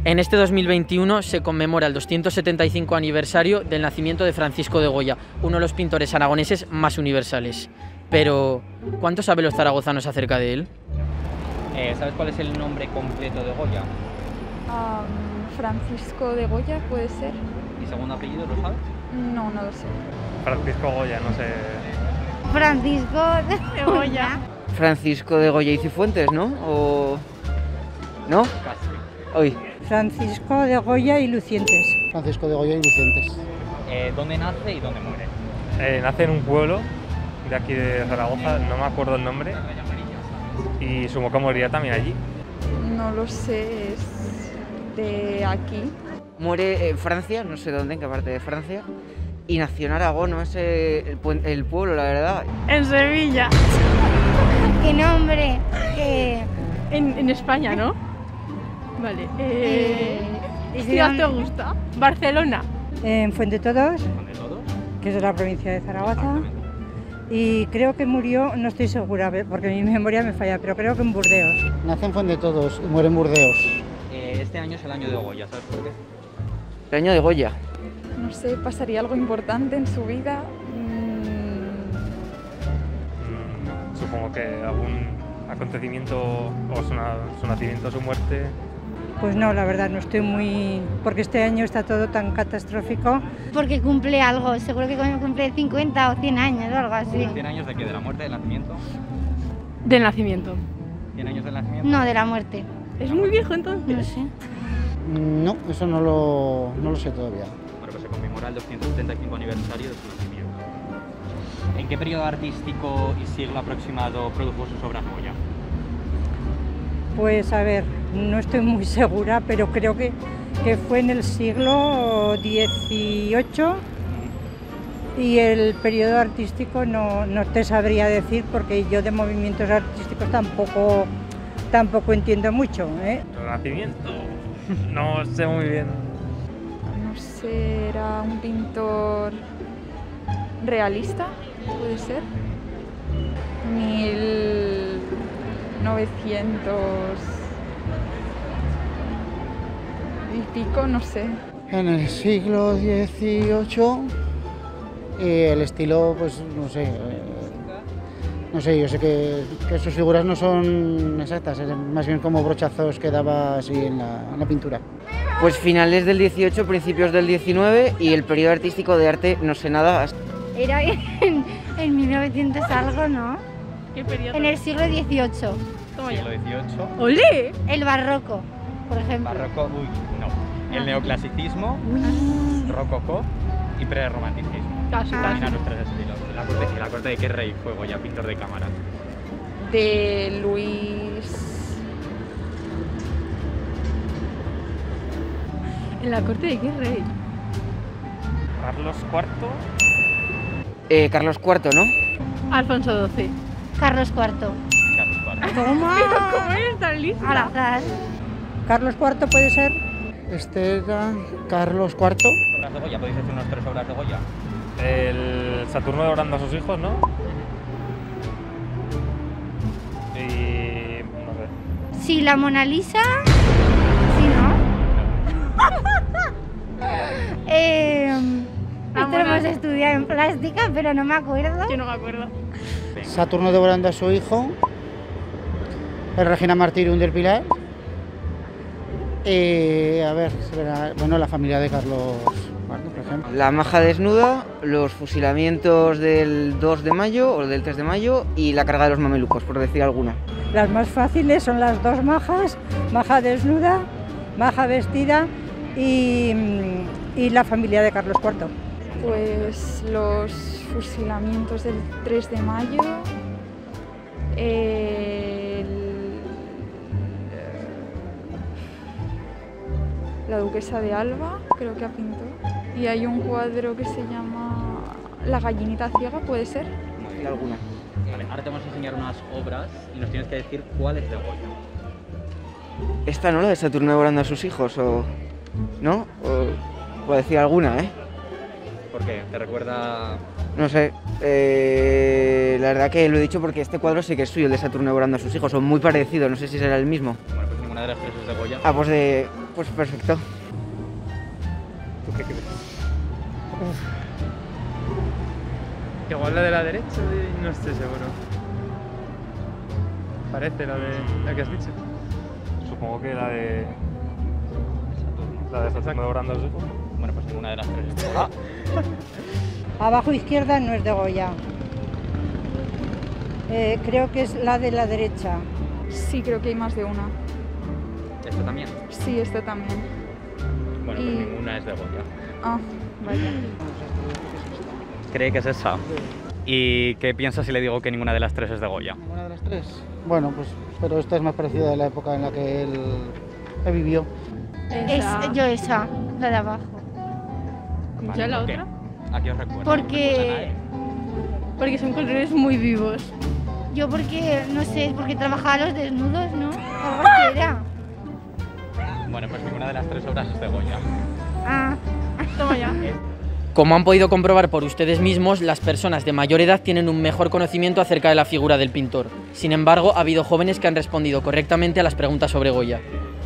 En este 2021 se conmemora el 275 aniversario del nacimiento de Francisco de Goya, uno de los pintores aragoneses más universales. Pero, ¿cuánto saben los zaragozanos acerca de él? ¿Sabes cuál es el nombre completo de Goya? Francisco de Goya, ¿puede ser? ¿Y segundo apellido, lo sabes? No, no lo sé. Francisco Goya, no sé. Francisco de Goya. Francisco de Goya y Cifuentes, ¿no? ¿O no? Casi. Hoy. Francisco de Goya y Lucientes. Francisco de Goya y Lucientes. ¿Dónde nace y dónde muere? Nace en un pueblo de aquí de Zaragoza, no me acuerdo el nombre, y supongo que moriría también allí. No lo sé, es de aquí. Muere en Francia, no sé dónde, en qué parte de Francia, y nació en Aragón, no sé el pueblo, la verdad. En Sevilla. ¿Qué nombre? En España, ¿no? Vale. ¿Qué ciudad te gusta? Barcelona. En Fuendetodos, ¿Dónde todos? que es de la provincia de Zaragoza. Y creo que murió, no estoy segura, porque mi memoria me falla, pero creo que en Burdeos. Nace en Fuendetodos y muere en Burdeos. Este año es el año de Goya, ¿sabes por qué? El año de Goya. No sé, pasaría algo importante en su vida. Supongo que algún acontecimiento o su nacimiento o su muerte. Pues no, la verdad, no estoy muy... porque este año está todo tan catastrófico. Porque cumple algo, seguro que cumple 50 o 100 años o algo así. ¿100 años de qué? ¿De la muerte, del nacimiento? Del nacimiento. ¿100 años del nacimiento? No, de la muerte. ¿Es muy viejo entonces? No sé. No, eso no lo sé todavía. Bueno, pues se conmemora el 275 aniversario de su nacimiento. ¿En qué periodo artístico y siglo aproximado produjo sus obras Goya? Pues a ver, no estoy muy segura, pero creo que fue en el siglo XVIII y el periodo artístico no te sabría decir porque yo de movimientos artísticos tampoco entiendo mucho, ¿eh? Renacimiento, no sé muy bien. No sé, era un pintor realista, puede ser. 1900 y pico, no sé. En el siglo XVIII, el estilo, pues no sé. No sé, yo sé que sus figuras no son exactas, es más bien como brochazos que daba así en la pintura. Pues finales del 18, principios del 19 y el periodo artístico de arte no sé nada. Era en 1900 algo, ¿no? ¿Qué periodo? En el siglo XVIII. Toma ya. Siglo XVIII. ¡Olé! El barroco, por ejemplo. Barroco, no. El neoclasicismo, rococó y prerromanticismo. Casi, Dominan casi. los tres estilos. ¿La corte de qué rey fue Goya, pintor de cámara? De Luis... ¿En la corte de qué rey? Carlos IV. Carlos IV, ¿no? Alfonso XII. Carlos IV. Carlos IV. ¿Cómo? ¿Cómo eres tan lista? Al azar. Carlos IV puede ser. Este era Carlos IV. ¿Obras de Goya? ¿Podéis decir unas 3 obras de Goya? El Saturno devorando a sus hijos, ¿no? Y... no sé. Sí, la Mona Lisa. Sí, ¿no? Esto lo hemos estudiado en plástica, pero no me acuerdo. Yo no me acuerdo. Saturno devorando a su hijo. El Regina Martyrium del Pilar. A ver, bueno, la familia de Carlos IV, por ejemplo. La maja desnuda, los fusilamientos del 2 de mayo o del 3 de mayo y la carga de los mamelucos, por decir alguna. Las más fáciles son las dos majas, maja desnuda, maja vestida y la familia de Carlos IV. Pues los fusilamientos del 3 de mayo, la duquesa de Alba, creo que pintó, y hay un cuadro que se llama La gallinita ciega, ¿puede ser? Muy bien. Alguna. Vale, ahora te vamos a enseñar unas obras y nos tienes que decir cuál es de Goya. Esta, ¿no? La de Saturno devorando a sus hijos, o... ¿no? O puedo decir alguna, ¿eh? ¿Por qué? ¿Te recuerda...? No sé, la verdad que lo he dicho porque este cuadro sí que es suyo, el de Saturno devorando a sus hijos, son muy parecidos, no sé si será el mismo. Bueno, pues ninguna de las 3 es de Goya. Ah, pues de Pues perfecto. ¿Tú qué crees? Igual la de la derecha, no estoy seguro. Parece la que has dicho. Supongo que la de... La de Saturno devorando a los hijos. Bueno, pues ninguna de las tres es de Goya. Abajo izquierda no es de Goya. Creo que es la de la derecha. Sí, creo que hay más de una. ¿Esto también? Sí, esta también. Bueno, Y- pues ninguna es de Goya. Ah, vaya. ¿Cree que es esa? ¿Y qué piensa si le digo que ninguna de las tres es de Goya? ¿Ninguna de las tres? Bueno, pues, pero esta es más parecida a la época en la que él vivió. Yo esa, la de abajo. ¿Ya la ¿por qué? otra? ¿A qué os recuerda? Porque- Porque son colores muy vivos. Yo porque, no sé, porque trabajaba los desnudos, ¿no? Algo así era. Bueno, pues ninguna de las tres obras es de Goya. Ah, Toma ya. Como han podido comprobar por ustedes mismos, las personas de mayor edad tienen un mejor conocimiento acerca de la figura del pintor. Sin embargo, ha habido jóvenes que han respondido correctamente a las preguntas sobre Goya.